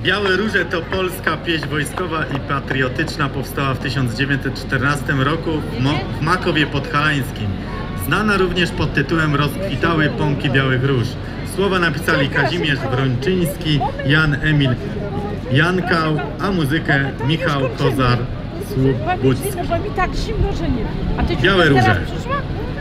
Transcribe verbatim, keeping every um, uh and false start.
Białe Róże to polska pieśń wojskowa i patriotyczna, powstała w tysiąc dziewięćset czternastym roku w, Mo w Makowie Podhalańskim. Znana również pod tytułem Rozkwitały pąki białych róż. Słowa napisali Kazimierz Wrończyński, Jan Emil Jankał, a muzykę Michał Kozar-Słubucki. Bo mi tak zimno, że nie. A ty Białe Róże. Przyszła?